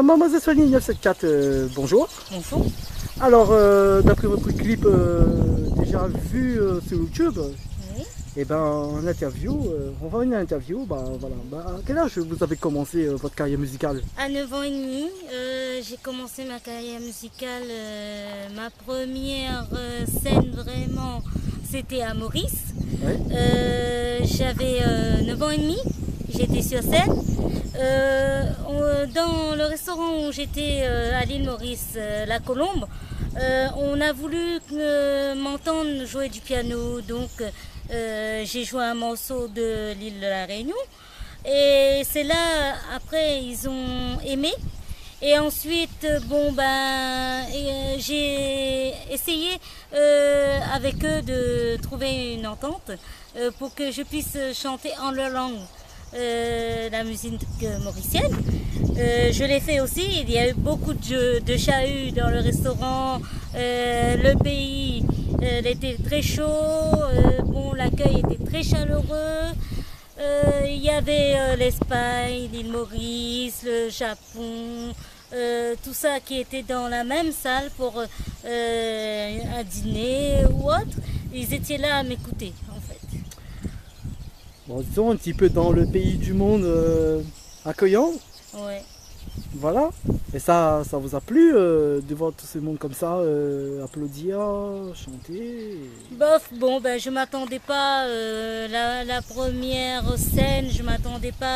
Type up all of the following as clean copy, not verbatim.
Mademoiselle Soigny 974, bonjour. Bonjour. Alors, d'après votre clip déjà vu sur YouTube, Oui. et ben en interview, on va une interview. Voilà. À quel âge vous avez commencé votre carrière musicale? À 9 ans et demi, j'ai commencé ma carrière musicale. Ma première scène vraiment, c'était à Maurice. Ouais. J'avais 9 ans et demi, j'étais sur scène. Dans le restaurant où j'étais à l'île Maurice, La Colombe, on a voulu m'entendre jouer du piano, donc j'ai joué un morceau de l'île de la Réunion. Et c'est là, après, ils ont aimé. Et ensuite, j'ai essayé avec eux de trouver une entente pour que je puisse chanter en leur langue la musique mauricienne. Je l'ai fait aussi. Il y a eu beaucoup de chahuts dans le restaurant. Le pays était très chaud. L'accueil était très chaleureux. Il y avait l'Espagne, l'île Maurice, le Japon, tout ça qui était dans la même salle pour un dîner ou autre. Ils étaient là à m'écouter en fait. Bon, disons un petit peu dans le pays du monde accueillant. Ouais. Voilà. Et ça vous a plu de voir tout ce monde comme ça applaudir, chanter? Je m'attendais pas, la première scène, je m'attendais pas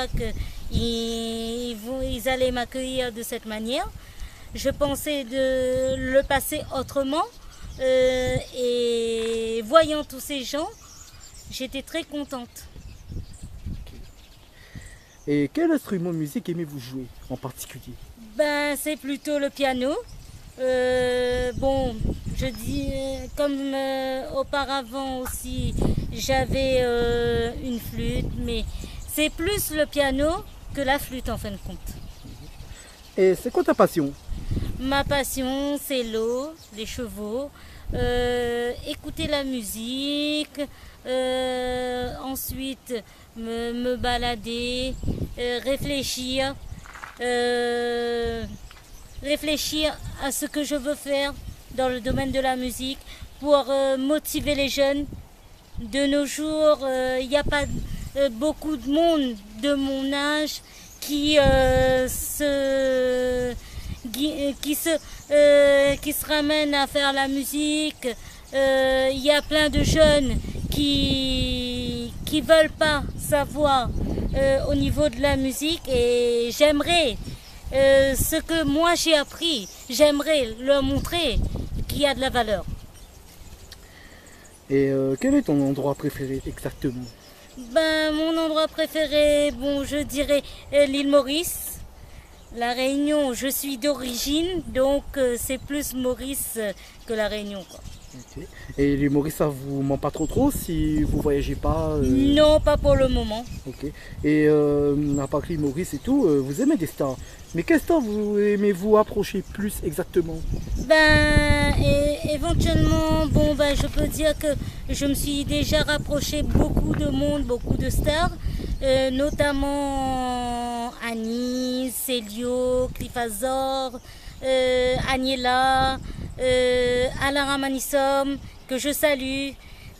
qu'ils allaient m'accueillir de cette manière. Je pensais de le passer autrement et voyant tous ces gens, j'étais très contente. Et quel instrument de musique aimez-vous jouer en particulier? C'est plutôt le piano. Je dis comme auparavant aussi, j'avais une flûte, mais c'est plus le piano que la flûte en fin de compte. Et c'est quoi ta passion? Ma passion, c'est l'eau, les chevaux, écouter la musique, ensuite me balader, réfléchir à ce que je veux faire dans le domaine de la musique pour motiver les jeunes. De nos jours, il n'y a pas beaucoup de monde de mon âge qui se ramène à faire la musique. Il y a plein de jeunes qui veulent pas savoir au niveau de la musique, et j'aimerais ce que moi j'ai appris, j'aimerais leur montrer qu'il y a de la valeur. Et quel est ton endroit préféré exactement? Mon endroit préféré, je dirais l'île Maurice. La Réunion, je suis d'origine, donc c'est plus Maurice que la Réunion, quoi. Okay. Et l'île Maurice, ça vous ment pas trop si vous voyagez pas Non, pas pour le moment. Ok. Et à part l'île Maurice et tout, vous aimez des stars. Mais quelles stars vous aimez-vous approcher plus exactement? Éventuellement, je peux dire que je me suis déjà rapproché beaucoup de monde, beaucoup de stars, notamment Annie, Célio, Cliffazor, Agnella, Alain Ramanissom, que je salue,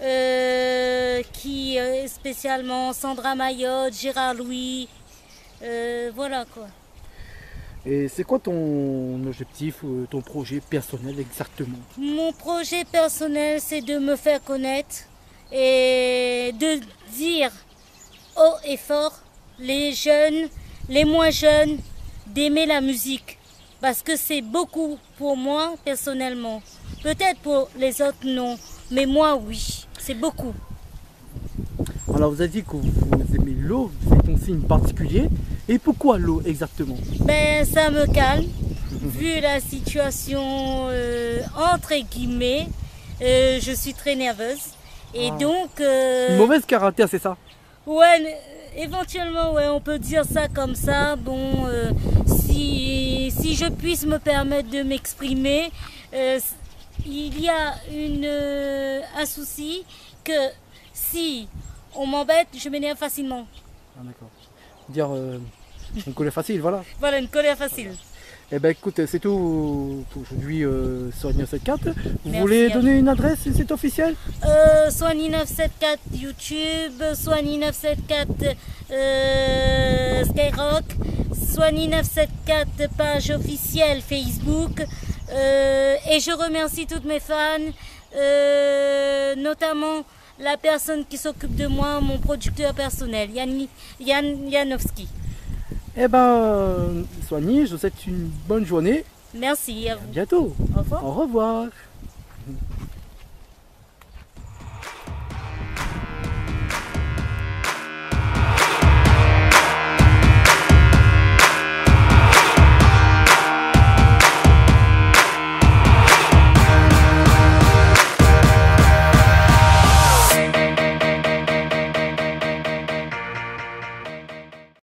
spécialement Sandra Mayotte, Gérard Louis, voilà quoi. Et c'est quoi ton objectif, ton projet personnel exactement? Mon projet personnel, c'est de me faire connaître et de dire haut et fort, les jeunes, les moins jeunes, d'aimer la musique. Parce que c'est beaucoup pour moi personnellement. Peut-être pour les autres non, mais moi oui, c'est beaucoup. Alors vous avez dit que vous aimez l'eau, c'est un signe particulier. Et pourquoi l'eau exactement? Ça me calme, vu la situation entre guillemets, je suis très nerveuse. Et donc... Une mauvaise caractère, c'est ça? Ouais, éventuellement, ouais, on peut dire ça comme ça. Si je puisse me permettre de m'exprimer, il y a un souci que si on m'embête, je m'énerve facilement. Ah, d'accord. Dire une colère facile, voilà. Voilà, une colère facile. Eh ben écoute, c'est tout pour aujourd'hui sur 974. Vous Merci voulez à donner une adresse, c'est officiel? Soigny 974 YouTube, Soigny 974 Skyrock, Soigny 974 page officielle Facebook. Et je remercie toutes mes fans, notamment la personne qui s'occupe de moi, mon producteur personnel, Yann Janowski. Eh ben, Soigny, je vous souhaite une bonne journée. Merci à À vous. bientôt. Au revoir. Au revoir.